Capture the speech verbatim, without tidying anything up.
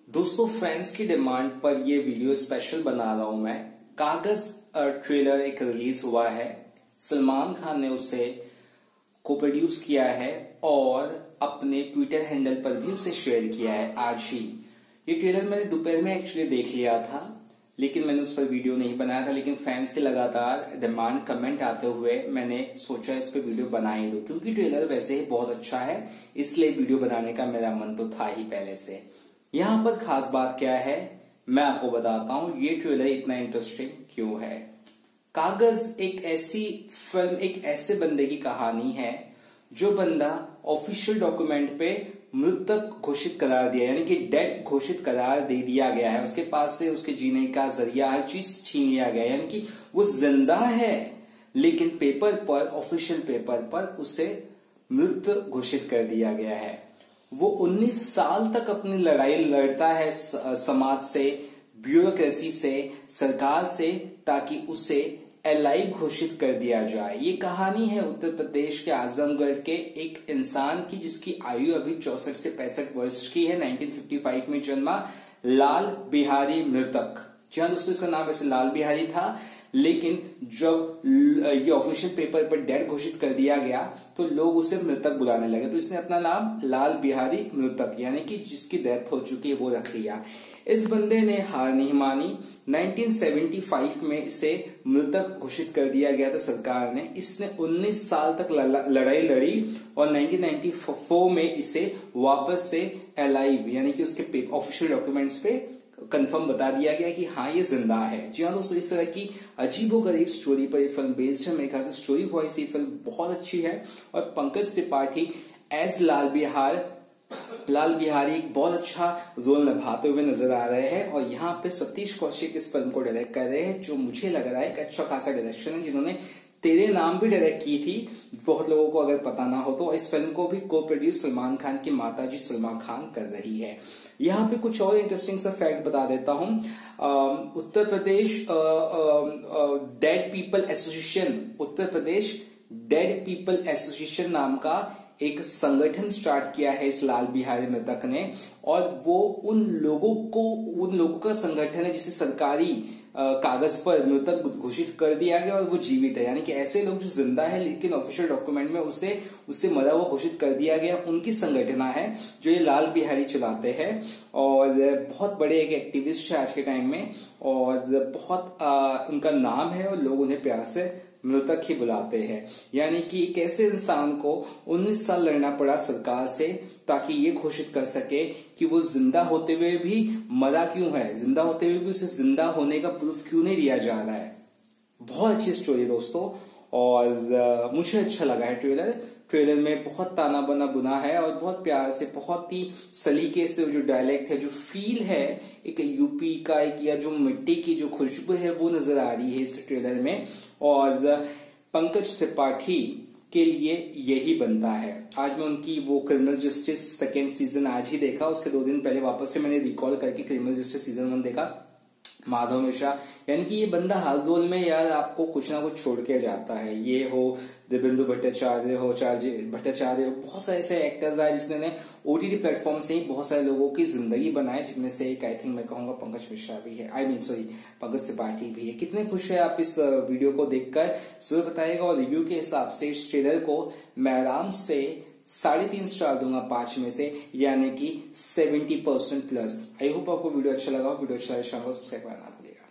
दोस्तों फैंस की डिमांड पर ये वीडियो स्पेशल बना रहा हूं मैं। कागज ट्रेलर एक रिलीज हुआ है, सलमान खान ने उसे को प्रोड्यूस किया है और अपने ट्विटर हैंडल पर भी उसे शेयर किया है आज ही। ये ट्रेलर मैंने दोपहर में एक्चुअली देख लिया था, लेकिन मैंने उस पर वीडियो नहीं बनाया था। लेकिन फैंस के लगातार डिमांड कमेंट आते हुए मैंने सोचा इस पर वीडियो बना ही दो, क्योंकि ट्रेलर वैसे ही बहुत अच्छा है, इसलिए वीडियो बनाने का मेरा मन तो था ही पहले से। यहाँ पर खास बात क्या है मैं आपको बताता हूं, ये ट्रेलर इतना इंटरेस्टिंग क्यों है। कागज एक ऐसी फिल्म, एक ऐसे बंदे की कहानी है जो बंदा ऑफिशियल डॉक्यूमेंट पे मृतक घोषित करार दिया, यानी कि डेड घोषित करार दे दिया गया है। उसके पास से उसके जीने का जरिया, हर चीज छीन लिया गया है, यानी कि वो जिंदा है लेकिन पेपर पर, ऑफिशियल पेपर पर उसे मृत घोषित कर दिया गया है। वो उन्नीस साल तक अपनी लड़ाई लड़ता है समाज से, ब्यूरोक्रेसी से, सरकार से, ताकि उसे एलाइव घोषित कर दिया जाए। ये कहानी है उत्तर प्रदेश के आजमगढ़ के एक इंसान की, जिसकी आयु अभी चौसठ से पैंसठ वर्ष की है। उन्नीस सौ पचपन में जन्मा लाल बिहारी मृतक। जी हाँ दोस्तों, इसका नाम वैसे लाल बिहारी था, लेकिन जब ये ऑफिशियल पेपर पर डेड घोषित कर दिया गया तो लोग उसे मृतक बुलाने लगे, तो इसने अपना नाम लाल बिहारी मृतक, यानी कि जिसकी डेथ हो चुकी है, वो रख लिया। इस बंदे ने हार नहीं मानी। उन्नीस सौ पचहत्तर में इसे मृतक घोषित कर दिया गया था सरकार ने। इसने उन्नीस साल तक लड़ाई लड़ी और उन्नीस सौ चौरानवे में इसे वापस से एलाइव, यानी कि उसके ऑफिशियल डॉक्यूमेंट्स पे कंफर्म बता दिया गया कि हाँ ये जिंदा है। जी हाँ दोस्तों, इस तरह की अजीबोगरीब स्टोरी पर यह फिल्म बेस्ड है। मेरे ख्याल से स्टोरी वाइज ये फिल्म बहुत अच्छी है और पंकज त्रिपाठी एज लाल बिहार लाल बिहारी एक बहुत अच्छा रोल निभाते हुए नजर आ रहे हैं। और यहाँ पे सतीश कौशिक इस फिल्म को डायरेक्ट कर रहे हैं, जो मुझे लग रहा है एक अच्छा खासा डायरेक्शन है, जिन्होंने तेरे नाम भी डायरेक्ट की थी, बहुत लोगों को अगर पता ना हो तो। इस फिल्म को भी को प्रोड्यूस सलमान खान की माताजी सलमा खान कर रही है। यहाँ पे कुछ और इंटरेस्टिंग सा फैक्ट बता देता हूं। Uttar Pradesh dead people association, Uttar Pradesh dead people association नाम का एक संगठन स्टार्ट किया है इस लाल बिहारी मृतक ने। और वो उन लोगों को, उन लोगों का संगठन है जिसे सरकारी कागज पर मृतक घोषित कर दिया गया और वो जीवित है, यानी कि ऐसे लोग जो जिंदा है लेकिन ऑफिशियल डॉक्यूमेंट में उसे उससे मरा हुआ घोषित कर दिया गया, उनकी संगठना है जो ये लाल बिहारी चलाते हैं। और बहुत बड़े एक एक्टिविस्ट है आज के टाइम में, और बहुत आ, उनका नाम है और लोग उन्हें प्यार से मृतक ही बुलाते हैं। यानी कि एक ऐसे इंसान को उन्नीस साल लड़ना पड़ा सरकार से, ताकि ये घोषित कर सके कि वो जिंदा होते हुए भी मरा क्यों है, जिंदा होते हुए भी उसे जिंदा होने का प्रूफ क्यों नहीं दिया जा रहा है। बहुत अच्छी स्टोरी दोस्तों, और मुझे अच्छा लगा है ट्रेलर। ट्रेलर में बहुत ताना बना बुना है और बहुत प्यार से, बहुत ही सलीके से जो डायलेक्ट है, जो फील है एक यूपी का, एक या जो मिट्टी की जो खुशबू है वो नजर आ रही है इस ट्रेलर में। और पंकज त्रिपाठी के लिए यही बनता है। आज मैं उनकी वो क्रिमिनल जस्टिस सेकेंड सीजन आज ही देखा, उसके दो दिन पहले वापस से मैंने रिकॉल करके क्रिमिनल जस्टिस सीजन वन देखा। माधव मिश्रा, यानी कि ये बंदा हर रोल में यार आपको कुछ ना कुछ छोड़ के जाता है। ये हो देवेंदु भट्टाचार्य हो, चार्य भट्टाचार्य हो, बहुत सारे ऐसे एक्टर्स आए जिसने ओटीटी प्लेटफॉर्म से ही बहुत सारे लोगों की जिंदगी बनाई, जिनमें से एक आई थिंक मैं कहूंगा पंकज मिश्रा भी है, I mean sorry Pankaj Tripathi भी है। कितने खुश है आप इस वीडियो को देखकर जरूर बताइएगा। और रिव्यू के हिसाब से इस ट्रेलर को मैं आराम से साढ़े तीन स्टार दूंगा पांच में से, यानी कि seventy percent plus. I hope आपको वीडियो अच्छा लगा हो। वीडियो अच्छा लगा सब्सक्राइब करना भूलिएगा।